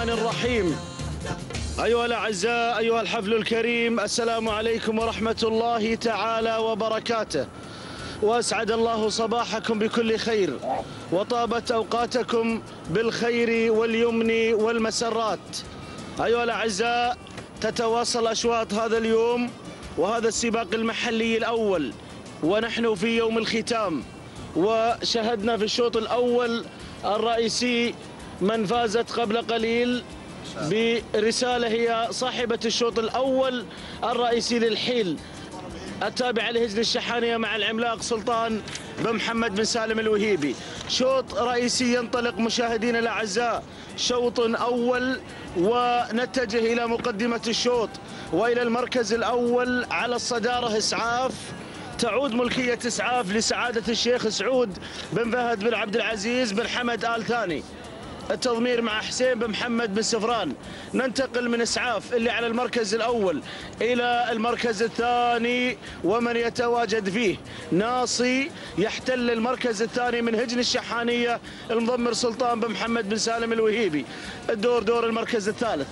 الرحمن الرحيم. أيها الأعزاء، أيها الحفل الكريم، السلام عليكم ورحمة الله تعالى وبركاته، وأسعد الله صباحكم بكل خير، وطابت أوقاتكم بالخير واليمن والمسرات. أيها الأعزاء، تتواصل أشواط هذا اليوم وهذا السباق المحلي الأول، ونحن في يوم الختام، وشهدنا في الشوط الأول الرئيسي من فازت قبل قليل برسالة هي صاحبة الشوط الأول الرئيسي للحيل التابعة لهجن الشحانية مع العملاق سلطان بن محمد بن سالم الوهيبي. شوط رئيسي ينطلق مشاهدينا الأعزاء، شوط أول، ونتجه إلى مقدمة الشوط وإلى المركز الأول على الصدارة إسعاف. تعود ملكية إسعاف لسعادة الشيخ سعود بن فهد بن عبد العزيز بن حمد آل ثاني، التضمير مع حسين بن محمد بن سفران. ننتقل من إسعاف اللي على المركز الأول إلى المركز الثاني، ومن يتواجد فيه ناصي يحتل المركز الثاني من هجن الشحانية المضمر سلطان بن محمد بن سالم الوهيبي. الدور دور المركز الثالث.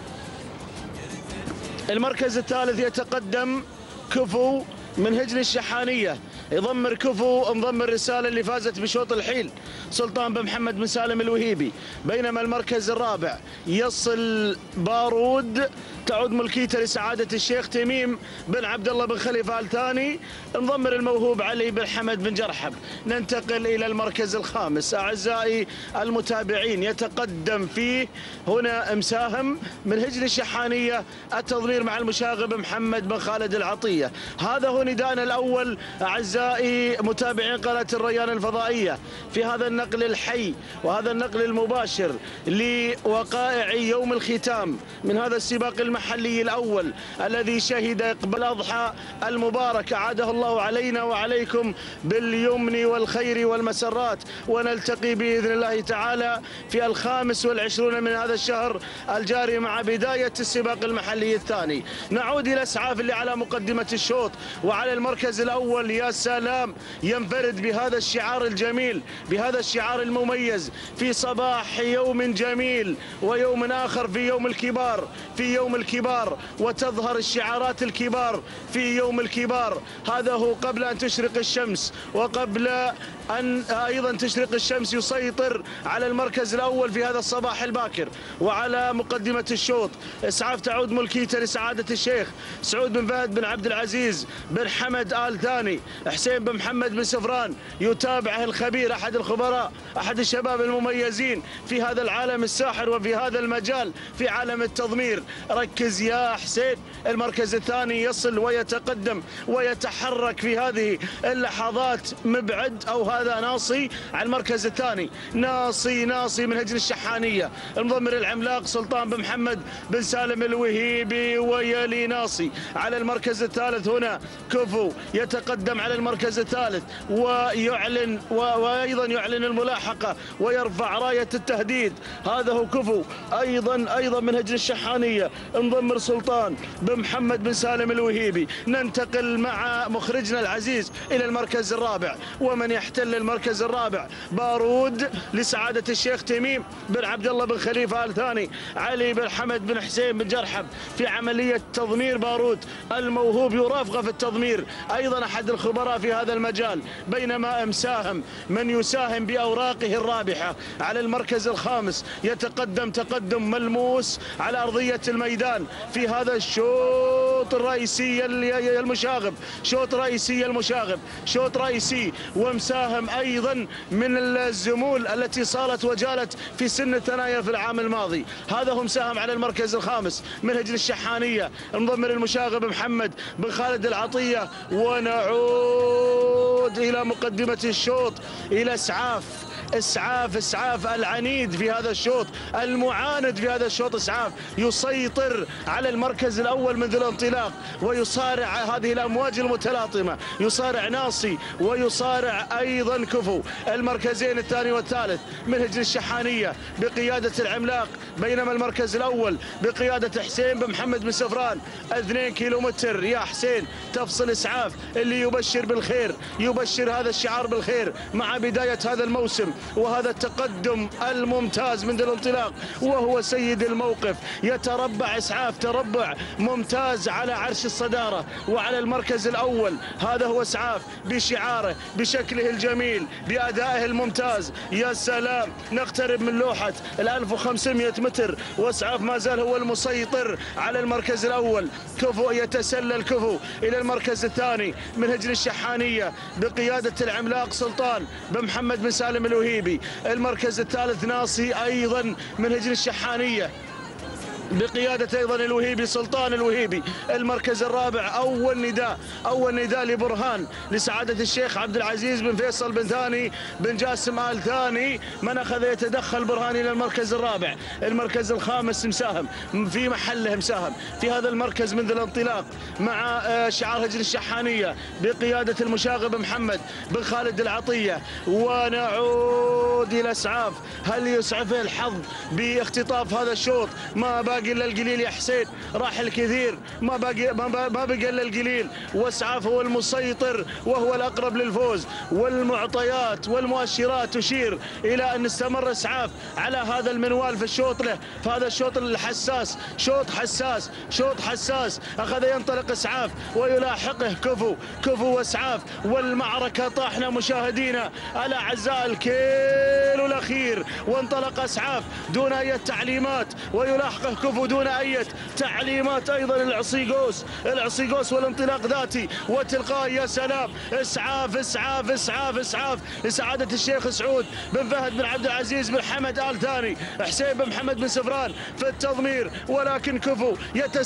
المركز الثالث يتقدم كفو من هجن الشحانية، يضمر كفو مضمر رسالة اللي فازت بشوط الحيل سلطان بن محمد بن سالم الوهيبي. بينما المركز الرابع يصل بارود، تعود ملكيته لسعادة الشيخ تميم بن عبد الله بن خليفة آل ثاني، مضمر الموهوب علي بن حمد بن جرحب. ننتقل إلى المركز الخامس. أعزائي المتابعين، يتقدم فيه هنا مساهم من هجن الشحانية، التضمير مع المشاغب محمد بن خالد العطية. هذا هو نداءنا الأول أعزائي متابعين قناة الريان الفضائية في هذا النقل الحي وهذا النقل المباشر لوقائع يوم الختام من هذا السباق المحلي الأول الذي شهد إقبال الأضحى المبارك، أعاده الله علينا وعليكم باليمن والخير والمسرات، ونلتقي بإذن الله تعالى في 25 من هذا الشهر الجاري مع بداية السباق المحلي الثاني. نعود إلى إسعاف اللي على مقدمة الشوط وعلى المركز الأول. يا سلام، ينفرد بهذا الشعار الجميل، بهذا الشعار المميز في صباح يوم جميل ويوم آخر في يوم الكبار، في يوم الكبار، وتظهر الشعارات الكبار في يوم الكبار. هذا هو قبل أن تشرق الشمس، وقبل أن أيضا تشرق الشمس يسيطر على المركز الأول في هذا الصباح الباكر وعلى مقدمة الشوط. إسعاف تعود ملكيته لسعادة الشيخ سعود بن فهد بن عبد العزيز بن حمد آل ثاني. حسين بن محمد بن سفران يتابعه الخبير، أحد الخبراء، أحد الشباب المميزين في هذا العالم الساحر وفي هذا المجال في عالم التضمير. ركز يا حسين، المركز الثاني يصل ويتقدم ويتحرك في هذه اللحظات. مبعد أو هذا ناصي على المركز الثاني، ناصي من هجن الشحانية، المضمر العملاق سلطان بن محمد بن سالم الوهيبي، ويلي ناصي. على المركز الثالث هنا كفو يتقدم على المركز الثالث ويعلن وأيضا يعلن الملاحقة ويرفع راية التهديد. هذا هو كفو أيضا من هجن الشحانية، مضمر سلطان بن محمد بن سالم الوهيبي. ننتقل مع مخرجنا العزيز إلى المركز الرابع، ومن يحتل المركز الرابع بارود لسعادة الشيخ تميم بن عبد الله بن خليفة آل ثاني، علي بن حمد بن حسين بن جرحب في عملية تضمير بارود الموهوب يرافقه في التضمير، أيضا أحد الخبراء في هذا المجال. بينما من يساهم بأوراقه الرابحة على المركز الخامس يتقدم تقدم ملموس على أرضية الميدان في هذا الشوط الرئيسي المشاغب، شوط رئيسي ومساهم أيضا من الزمول التي صارت وجالت في سن الثنايا في العام الماضي. هذا هو مساهم على المركز الخامس من هجن الشحانية، المضمر المشاغب محمد بن خالد العطية. ونعود إلى مقدمة الشوط إلى إسعاف العنيد في هذا الشوط، المعاند في هذا الشوط. إسعاف يسيطر على المركز الأول منذ الانطلاق، ويصارع هذه الأمواج المتلاطمة، يصارع ناصي ويصارع أيضا كفو. المركزين الثاني والثالث من هجن الشحانية بقيادة العملاق، بينما المركز الأول بقيادة حسين بن محمد بن سفران. 2 كيلومتر يا حسين تفصل إسعاف اللي يبشر بالخير، يبشر هذا الشعار بالخير مع بداية هذا الموسم وهذا التقدم الممتاز منذ الانطلاق، وهو سيد الموقف. يتربع إسعاف تربع ممتاز على عرش الصدارة وعلى المركز الأول. هذا هو إسعاف بشعاره، بشكله الجميل، بأدائه الممتاز. يا سلام، نقترب من لوحة 1500 متر وإسعاف ما زال هو المسيطر على المركز الأول. كفو يتسلل كفو إلى المركز الثاني من هجن الشحانية بقيادة العملاق سلطان بن محمد بن سالم الوهيبي. المركز الثالث ناصي أيضا من هجن الشحانية بقيادة أيضا الوهيبي سلطان الوهيبي. المركز الرابع أول نداء لبرهان لسعادة الشيخ عبد العزيز بن فيصل بن ثاني بن جاسم آل ثاني، من أخذ يتدخل برهان إلى المركز الرابع. المركز الخامس مساهم في محله، مساهم في هذا المركز منذ الانطلاق مع شعار هجن الشحانية بقيادة المشاغب محمد بن خالد العطية. ونعود إلى إسعاف، هل يسعفه الحظ باختطاف هذا الشوط؟ ما باقي الا القليل يا حسين، راح الكثير، ما بقي الا القليل. واسعاف هو المسيطر وهو الاقرب للفوز، والمعطيات والمؤشرات تشير الى ان استمر اسعاف على هذا المنوال في الشوط له، في هذا الشوط الحساس، شوط حساس. اخذ ينطلق اسعاف ويلاحقه كفو واسعاف، والمعركه طاحنه مشاهدينا الاعزاء الكيلو الاخير. وانطلق اسعاف دون اي تعليمات ويلاحقه كفو دون أي تعليمات. أيضا العصيقوس والانطلاق ذاتي وتلقائي. يا سلام، إسعاف لسعادة الشيخ سعود بن فهد بن عبد العزيز بن حمد آل ثاني، حسين بن محمد بن سفران في التضمير. ولكن كفو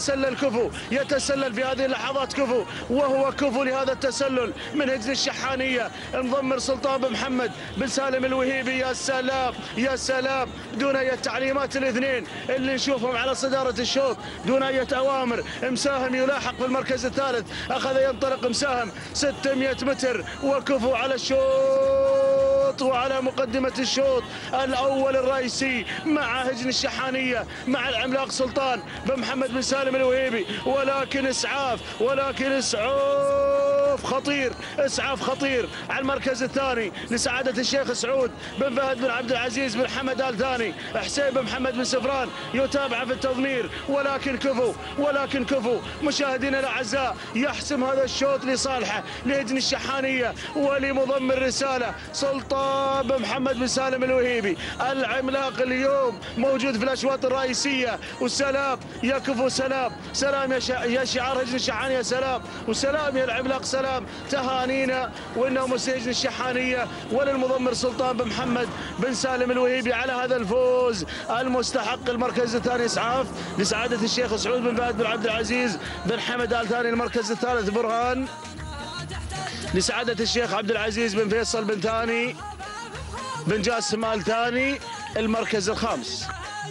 يتسلل في هذه اللحظات كفو، وهو كفو لهذا التسلل من هجن الشحانية. مضمر سلطان بن محمد بن سالم الوهيبي. يا سلام دون أي تعليمات، الاثنين اللي نشوفهم على صدارة الشوط دون أي أوامر. مساهم يلاحق في المركز الثالث، أخذ ينطلق مساهم 600 متر وكفو على الشوط وعلى مقدمة الشوط الأول الرئيسي مع هجن الشحانية مع العملاق سلطان بن محمد بن سالم الوهيبي. ولكن إسعاف خطير على المركز الثاني لسعادة الشيخ سعود بن فهد بن عبد العزيز بن حمد آل ثاني. حسين بن محمد بن سفران يتابع في التضمير، ولكن كفو مشاهدينا الاعزاء يحسم هذا الشوط لصالحه لهجن الشحانيه ولمضمر رساله سلطان بن محمد بن سالم الوهيبي. العملاق اليوم موجود في الاشواط الرئيسيه. وسلام يا كفو، سلام يا شعار هجن الشحانيه، سلام وسلام يا العملاق، سلام تهانينا وانه هجن الشحانيه وللمضمر سلطان بن محمد بن سالم الوهيبي على هذا الفوز المستحق. المركز الثاني اسعاف لسعاده الشيخ سعود بن فهد بن عبد العزيز بن حمد آل ثاني. المركز الثالث برهان لسعاده الشيخ عبد العزيز بن فيصل بن ثاني بن جاسم آل ثاني. المركز الخامس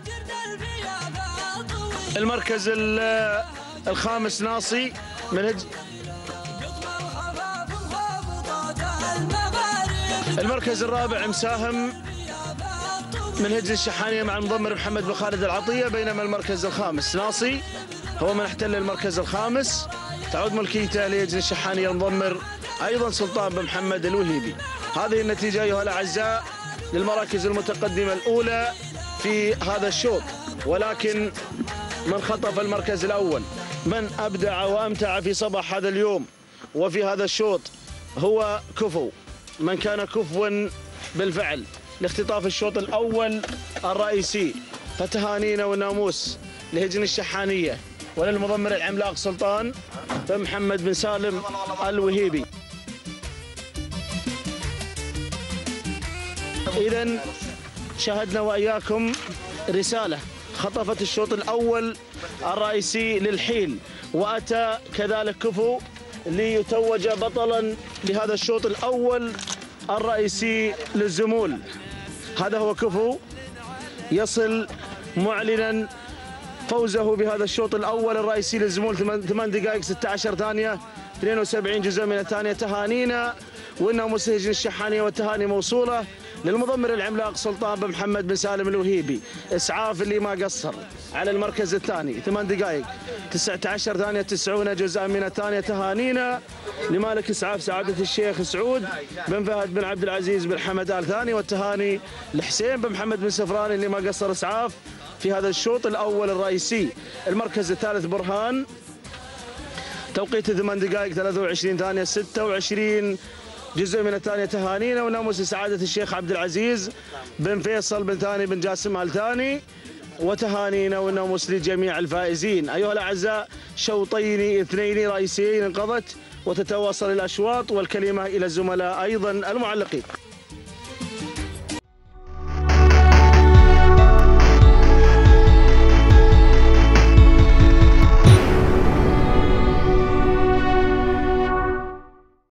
الخامس ناصي من المركز الرابع مساهم من هجن الشحانية مع المضمر محمد بن خالد العطية. بينما المركز الخامس ناصي هو من احتل المركز الخامس، تعود ملكيته لهجن الشحانية المضمر أيضا سلطان بن محمد الوهيبي. هذه النتيجة أيها الأعزاء للمراكز المتقدمة الأولى في هذا الشوط. ولكن من خطف المركز الأول، من أبدع وأمتع في صباح هذا اليوم وفي هذا الشوط هو كفو، من كان كفوا بالفعل لاختطاف الشوط الأول الرئيسي. فتهانينا والناموس لهجن الشحانية وللمضمر العملاق سلطان بن محمد بن سالم الوهيبي. إذن شاهدنا وإياكم رسالة خطفت الشوط الأول الرئيسي للحيل، وأتى كذلك كفو ليتوج بطلا لهذا الشوط الأول الرئيسي للزمول. هذا هو كفو يصل معلنا فوزه بهذا الشوط الأول الرئيسي للزمول 8 دقائق 16 ثانية 72 جزء من الثانية. تهانينا وإنه مسهج الشحانية والتهاني موصولة للمضمر العملاق سلطان بن محمد بن سالم الوهيبي. إسعاف اللي ما قصر على المركز الثاني، 8 دقائق 19 ثانية 90 جزءا من الثانية. تهانينا لمالك إسعاف سعادة الشيخ سعود بن فهد بن عبد العزيز بن حمد آل ثاني، والتهاني لحسين بن محمد بن سفران اللي ما قصر إسعاف في هذا الشوط الأول الرئيسي. المركز الثالث برهان، توقيت 8 دقائق 23 ثانية 26 جزء من الثانية. تهانينا وناموس سعادة الشيخ عبد العزيز بن فيصل بن ثاني بن جاسم آل ثاني، وتهانينا وناموس لجميع الفائزين. أيها الأعزاء، شوطين اثنين رئيسيين انقضت وتتواصل الأشواط، والكلمة إلى الزملاء أيضا المعلقين.